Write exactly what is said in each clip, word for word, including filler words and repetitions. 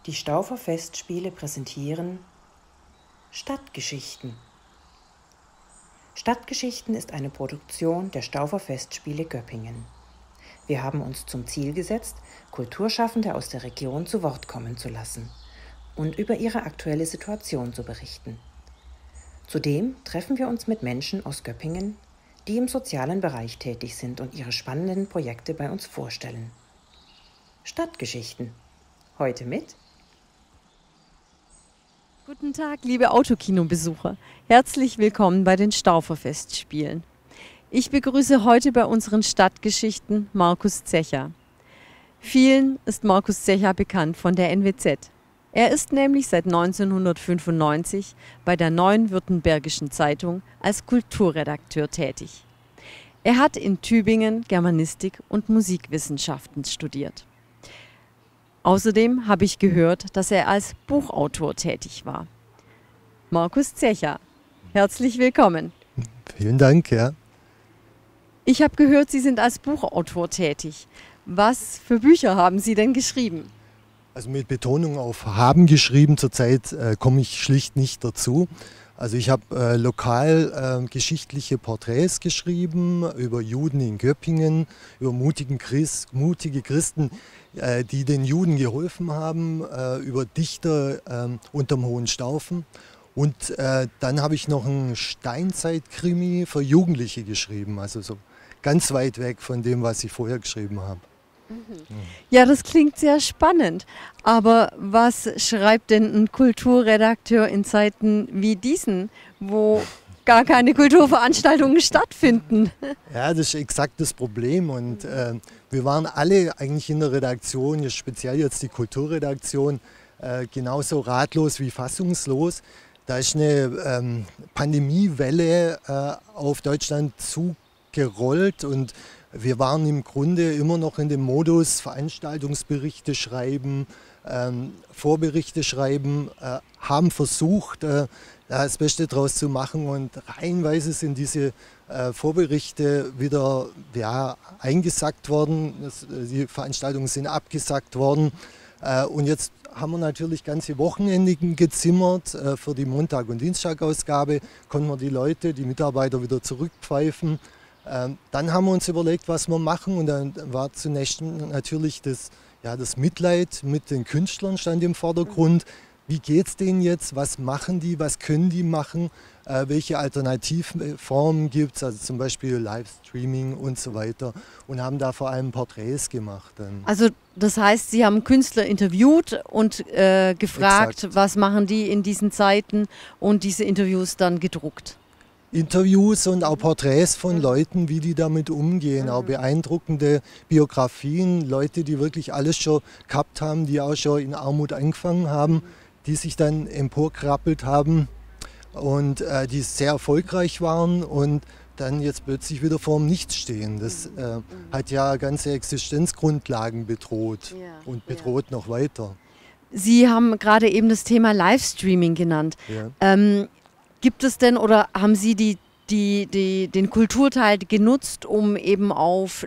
Die Staufer Festspiele präsentieren Stadtgeschichten. Stadtgeschichten ist eine Produktion der Staufer Festspiele Göppingen. Wir haben uns zum Ziel gesetzt, Kulturschaffende aus der Region zu Wort kommen zu lassen und über ihre aktuelle Situation zu berichten. Zudem treffen wir uns mit Menschen aus Göppingen, die im sozialen Bereich tätig sind und ihre spannenden Projekte bei uns vorstellen. Stadtgeschichten. Heute mit Guten Tag, liebe Autokinobesucher. Herzlich willkommen bei den Staufer Festspielen. Ich begrüße heute bei unseren Stadtgeschichten Markus Zecher. Vielen ist Markus Zecher bekannt von der N W Z. Er ist nämlich seit neunzehnhundertfünfundneunzig bei der Neuen Württembergischen Zeitung als Kulturredakteur tätig. Er hat in Tübingen Germanistik und Musikwissenschaften studiert. Außerdem habe ich gehört, dass er als Buchautor tätig war. Markus Zecher, herzlich willkommen. Vielen Dank, ja. Ich habe gehört, Sie sind als Buchautor tätig. Was für Bücher haben Sie denn geschrieben? Also mit Betonung auf haben geschrieben, zurzeit äh, komme ich schlicht nicht dazu. Also ich habe äh, lokal äh, geschichtliche Porträts geschrieben über Juden in Göppingen, über mutigen Christ, mutige Christen, äh, die den Juden geholfen haben, äh, über Dichter äh, unterm Hohenstaufen. Und äh, dann habe ich noch einen Steinzeit-Krimi für Jugendliche geschrieben, also so ganz weit weg von dem, was ich vorher geschrieben habe. Ja, das klingt sehr spannend. Aber was schreibt denn ein Kulturredakteur in Zeiten wie diesen, wo gar keine Kulturveranstaltungen stattfinden? Ja, das ist exakt das Problem. Und äh, wir waren alle eigentlich in der Redaktion, speziell jetzt die Kulturredaktion, äh, genauso ratlos wie fassungslos. Da ist eine ähm, Pandemiewelle äh, auf Deutschland zugerollt und wir waren im Grunde immer noch in dem Modus Veranstaltungsberichte schreiben, ähm, Vorberichte schreiben, äh, haben versucht, äh, das Beste daraus zu machen und reihenweise sind diese äh, Vorberichte wieder ja, eingesackt worden, das, die Veranstaltungen sind abgesackt worden äh, und jetzt haben wir natürlich ganze Wochenenden gezimmert. Äh, für die Montag- und Dienstagausgabe konnten wir die Leute, die Mitarbeiter wieder zurückpfeifen. Ähm, dann haben wir uns überlegt, was wir machen und dann war zunächst natürlich das, ja, das Mitleid mit den Künstlern stand im Vordergrund. Wie geht es denen jetzt? Was machen die? Was können die machen? Äh, welche Alternativformen gibt es? Also zum Beispiel Livestreaming und so weiter und haben da vor allem Porträts gemacht. Dann. Also das heißt, Sie haben Künstler interviewt und äh, gefragt, Exakt. Was machen die in diesen Zeiten und diese Interviews dann gedruckt. Interviews und auch Porträts von Leuten, wie die damit umgehen, auch beeindruckende Biografien, Leute, die wirklich alles schon gehabt haben, die auch schon in Armut angefangen haben, die sich dann emporkrabbelt haben und äh, die sehr erfolgreich waren und dann jetzt plötzlich wieder vorm Nichts stehen. Das äh, hat ja ganze Existenzgrundlagen bedroht und bedroht noch weiter. Sie haben gerade eben das Thema Livestreaming genannt. Ja. Ähm, Gibt es denn oder haben Sie die, die, die, den Kulturteil genutzt, um eben auf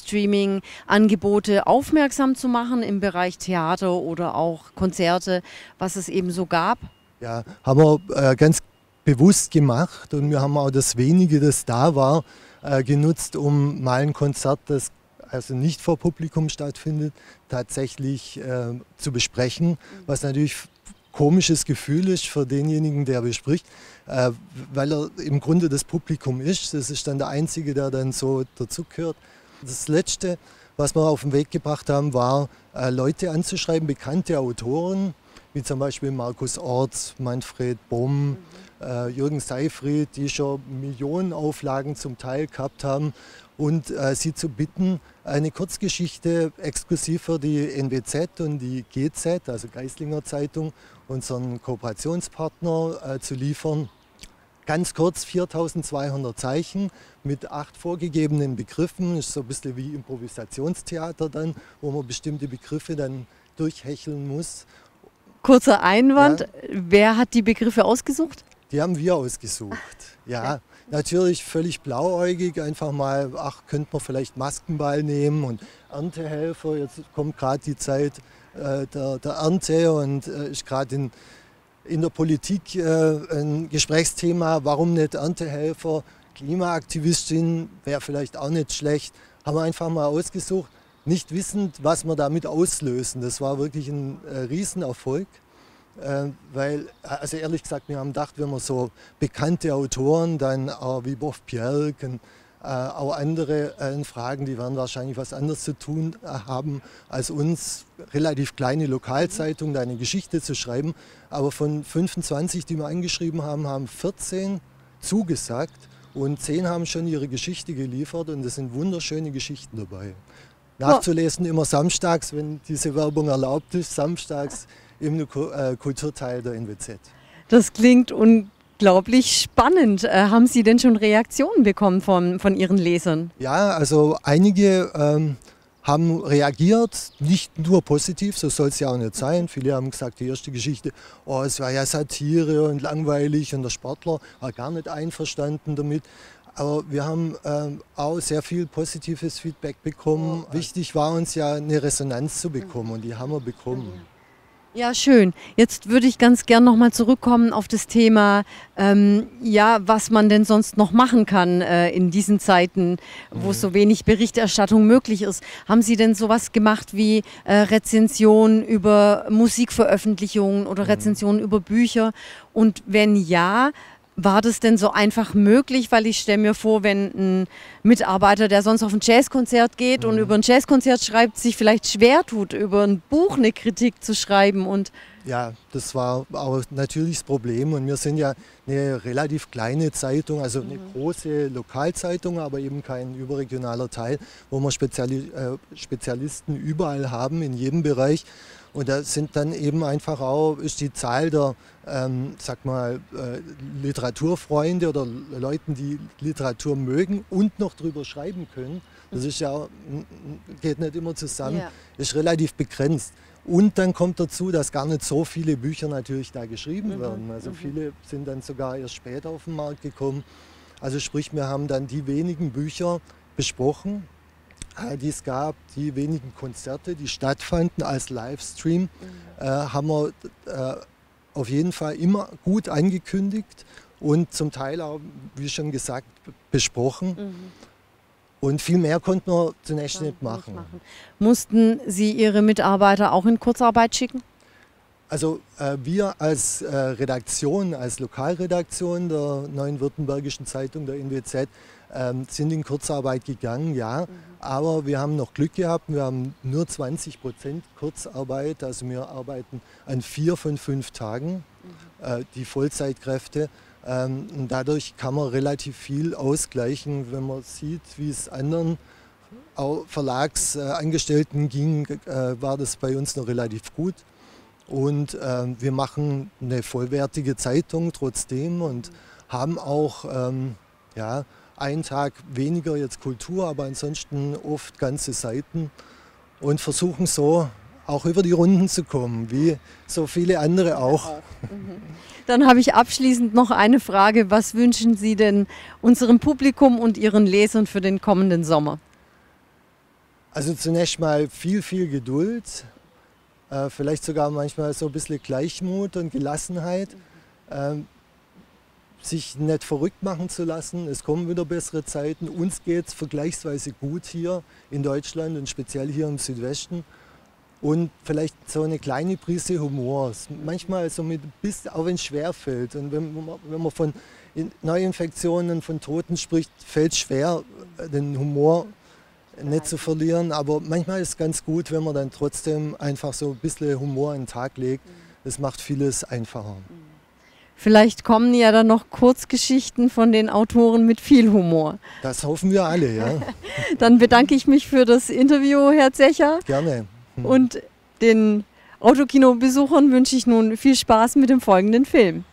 Livestreaming-Angebote aufmerksam zu machen im Bereich Theater oder auch Konzerte, was es eben so gab? Ja, haben wir äh, ganz bewusst gemacht und wir haben auch das Wenige, das da war, äh, genutzt, um mal ein Konzert, das also nicht vor Publikum stattfindet, tatsächlich äh, zu besprechen, was natürlich komisches Gefühl ist für denjenigen, der bespricht, äh, weil er im Grunde das Publikum ist. Das ist dann der Einzige, der dann so dazugehört. Das Letzte, was wir auf den Weg gebracht haben, war, äh, Leute anzuschreiben, bekannte Autoren, wie zum Beispiel Markus Orts, Manfred Bomm, äh, Jürgen Seifried, die schon Millionenauflagen zum Teil gehabt haben und äh, sie zu bitten, eine Kurzgeschichte exklusiv für die N W Z und die G Z, also Geislinger Zeitung, unseren Kooperationspartner, äh, zu liefern. Ganz kurz, viertausendzweihundert Zeichen mit acht vorgegebenen Begriffen. Das ist so ein bisschen wie Improvisationstheater dann, wo man bestimmte Begriffe dann durchhecheln muss. Kurzer Einwand, Ja. Wer hat die Begriffe ausgesucht? Die haben wir ausgesucht. Ja, Natürlich völlig blauäugig, einfach mal, ach, könnte man vielleicht Maskenball nehmen und Erntehelfer. Jetzt kommt gerade die Zeit äh, der, der Ernte und äh, ist gerade in, in der Politik äh, ein Gesprächsthema. Warum nicht Erntehelfer? Klimaaktivistin wäre vielleicht auch nicht schlecht. Haben wir einfach mal ausgesucht, nicht wissend, was wir damit auslösen. Das war wirklich ein äh, Riesenerfolg. Äh, weil, also ehrlich gesagt, wir haben gedacht, wenn wir so bekannte Autoren, dann auch wie Boff Bjerg und äh, auch andere äh, fragen, die werden wahrscheinlich was anderes zu tun äh, haben, als uns relativ kleine Lokalzeitungen da eine Geschichte zu schreiben. Aber von fünfundzwanzig, die wir angeschrieben haben, haben vierzehn zugesagt und zehn haben schon ihre Geschichte geliefert und es sind wunderschöne Geschichten dabei. Nachzulesen immer samstags, wenn diese Werbung erlaubt ist, samstags im Kulturteil der N W Z. Das klingt unglaublich spannend. Äh, haben Sie denn schon Reaktionen bekommen von, von Ihren Lesern? Ja, also einige ähm, haben reagiert, nicht nur positiv, so soll es ja auch nicht sein. Viele haben gesagt, die erste Geschichte, oh, es war ja Satire und langweilig und der Sportler war gar nicht einverstanden damit. Aber wir haben ähm, auch sehr viel positives Feedback bekommen. Oh, wichtig war uns ja eine Resonanz zu bekommen und die haben wir bekommen. Ja, schön. Jetzt würde ich ganz gern noch mal zurückkommen auf das Thema, ähm, ja, was man denn sonst noch machen kann äh, in diesen Zeiten, wo mhm. so wenig Berichterstattung möglich ist. Haben Sie denn sowas gemacht wie äh, Rezensionen über Musikveröffentlichungen oder Rezensionen mhm. über Bücher? Und wenn ja, war das denn so einfach möglich? Weil ich stelle mir vor, wenn ein Mitarbeiter, der sonst auf ein Jazzkonzert geht mhm. und über ein Jazzkonzert schreibt, sich vielleicht schwer tut, über ein Buch eine Kritik zu schreiben. Und ja, das war auch natürlich das Problem. Und wir sind ja eine relativ kleine Zeitung, also eine mhm. große Lokalzeitung, aber eben kein überregionaler Teil, wo wir Speziali äh, Spezialisten überall haben, in jedem Bereich. Und da sind dann eben einfach auch, ist die Zahl der, ähm, sag mal, äh, Literaturfreunde oder Leuten, die Literatur mögen und noch drüber schreiben können, das ist ja, geht nicht immer zusammen, ja. ist relativ begrenzt. Und dann kommt dazu, dass gar nicht so viele Bücher natürlich da geschrieben mhm. werden. Also mhm. viele sind dann sogar erst später auf den Markt gekommen. Also sprich, wir haben dann die wenigen Bücher besprochen, die es gab, die wenigen Konzerte, die stattfanden als Livestream, mhm. äh, haben wir äh, auf jeden Fall immer gut angekündigt und zum Teil auch, wie schon gesagt, besprochen. Mhm. Und viel mehr konnten wir zunächst ja, nicht machen. machen. Mussten Sie Ihre Mitarbeiter auch in Kurzarbeit schicken? Also äh, wir als äh, Redaktion, als Lokalredaktion der Neuen Württembergischen Zeitung, der N W Z, ähm, sind in Kurzarbeit gegangen, ja. Mhm. Aber wir haben noch Glück gehabt, wir haben nur zwanzig Prozent Kurzarbeit, also wir arbeiten an vier von fünf Tagen, mhm. äh, die Vollzeitkräfte. Ähm, und dadurch kann man relativ viel ausgleichen, wenn man sieht, wie es anderen Verlagsangestellten ging, äh, war das bei uns noch relativ gut. Und äh, wir machen eine vollwertige Zeitung trotzdem und haben auch ähm, ja, einen Tag weniger jetzt Kultur, aber ansonsten oft ganze Seiten und versuchen so auch über die Runden zu kommen, wie so viele andere auch. Dann habe ich abschließend noch eine Frage. Was wünschen Sie denn unserem Publikum und Ihren Lesern für den kommenden Sommer? Also zunächst mal viel, viel Geduld. Äh, vielleicht sogar manchmal so ein bisschen Gleichmut und Gelassenheit, ähm, sich nicht verrückt machen zu lassen. Es kommen wieder bessere Zeiten. Uns geht es vergleichsweise gut hier in Deutschland und speziell hier im Südwesten. Und vielleicht so eine kleine Prise Humor. Manchmal so mit bisschen, auch wenn es schwer fällt. Und wenn man, wenn man von Neuinfektionen, von Toten spricht, fällt es schwer, den Humor nicht zu verlieren, aber manchmal ist es ganz gut, wenn man dann trotzdem einfach so ein bisschen Humor an den Tag legt. Das macht vieles einfacher. Vielleicht kommen ja dann noch Kurzgeschichten von den Autoren mit viel Humor. Das hoffen wir alle, ja. Dann bedanke ich mich für das Interview, Herr Zecher. Gerne. Hm. Und den Autokino-Besuchern wünsche ich nun viel Spaß mit dem folgenden Film.